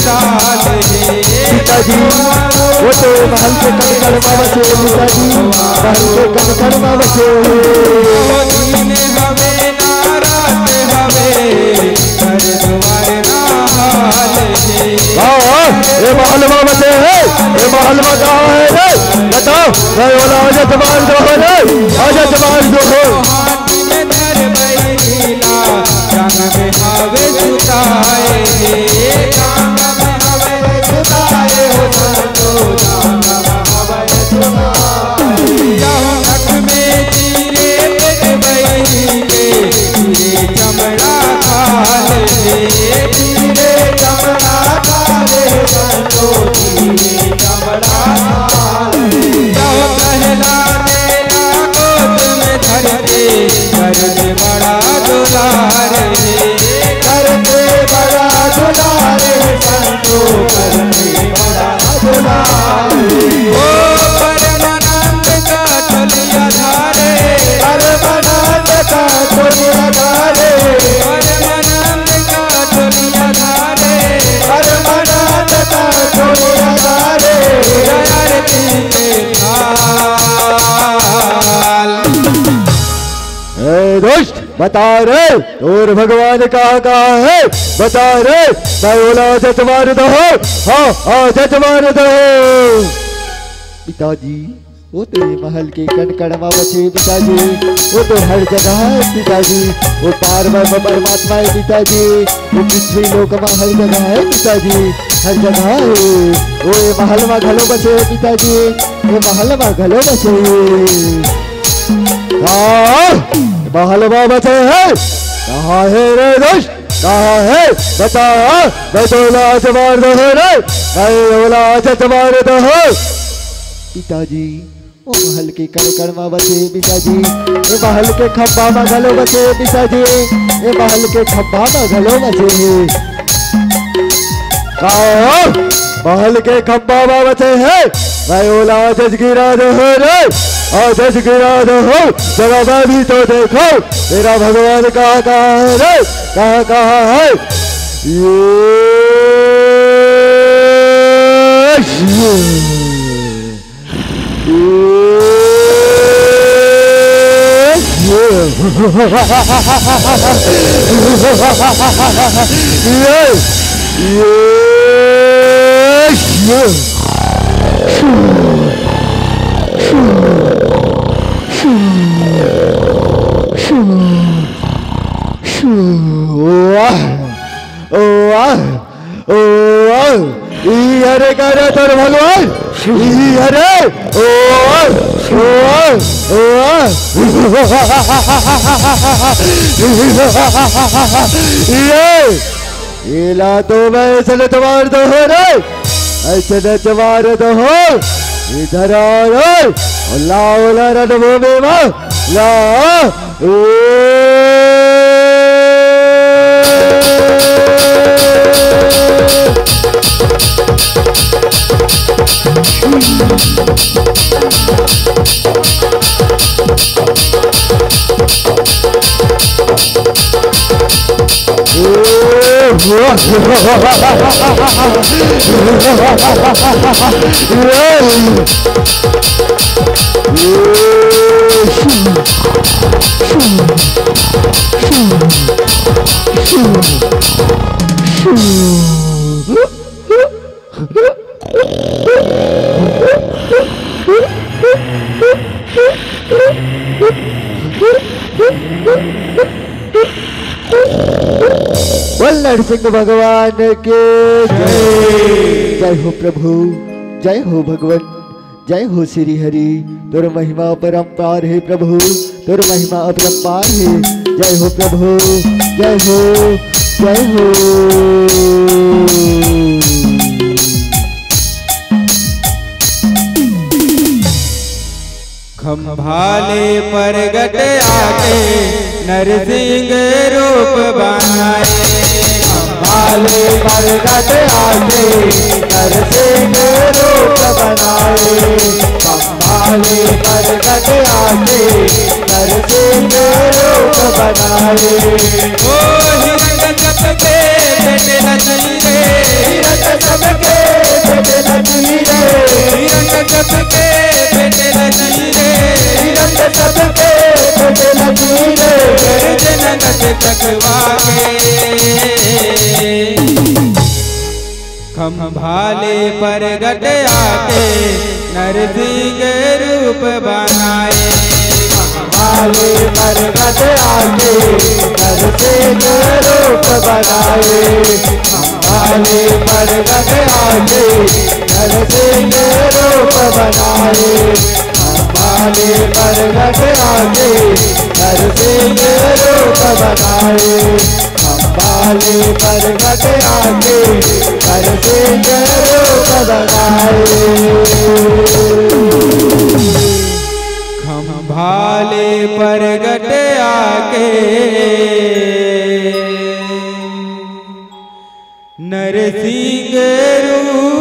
विशाल है पिताजी वो तो महल के कनकड़ में बसे पिताजी महल के कनकड़ में बसे दिन हवे ना रात हवे घर द्वार ना हाल है ये महल में बसे है ये महल में कहाँ है रे बताओ मैं बोला आजा जवान जो हो रे आजा जवान जो हो जांग में हवे सुताए जांग में हवे सुताए हो संतो जांग में हवे सुताए नख में चीरे पेट बही के चीरे चमड़ा खाले चीरे चमड़ा खाले संतो चीरे चमड़ा खाले पहला नेला गोद में धर के करते बड़ा दुलार करते बड़ा दुलार संतो करते बड़ा दुलार ओ परमानंद का चलिया धारे परमानंद का चलिया धारे परमानंद का चलिया धारे परमानंद का चलिया धारे आरती के थाल दोस्त बता रे और भगवान कहाँ है बता रे मैं बोला जजमान दो हाँ जजमान दो पिताजी वो तो महल के कनकड़ में बचे पिताजी वो तो हर जगह है पिताजी वो पार में परमात्मा है पिताजी वो पृथ्वी लोक में हर जगह है पिताजी हर जगह है वो ये महल में घलो बचे पिताजी ये महल में घलो बचे हाँ महल में बचे है कहाँ है रे दोस्त कहाँ है बता मैं तो लाज मार दो रे मैं लाज मार दो पिताजी वो महल के कणकण में बचे पिताजी ये महल के खंभा में घलो बचे पिताजी ये महल के खंभा में घलो बचे महल के खंभा में बचे है मैं ओला जजगिरा दो रे और जजगिरा दो जरा मैं भी तो देखो मेरा भगवान कहाँ है रे कहाँ है हरे करे तोर भगवान हरे ये ला तो मैं ऐसे मार दो हो रे ऐसे मार दो हो इधर आओ लाओ ला रणभूमि में ला नरसिंह भगवान के जय हो प्रभु जय हो भगवान जय हो श्री हरि तोर महिमा अपरंपार है प्रभु तोर महिमा अपरंपार है जय हो प्रभु जय हो जय हो खंभाले परगट आके नरसिंह रूप बनाए खंभाले परगट आके नरसिंह रूप बनाए खंभाले परगट आके नरसिंह रूप बनाए ओ हिरण्यकश्यप के बेटे नचीरे हिरण्यकश्यप खम्भाले प्रगट आके नरसिंह रूप बनाए। खम्भाले प्रगट आके नरसिंह रूप बनाए। खम्भाले प्रगट आके नरसिंह रूप बनाए। खम्भाले प्रगट आके नरसिंह रूप बनाए। खम्भाले प्रगट आके नरसिंह रूप बनाए। खम्भाले प्रगट आके नरसिंह रूप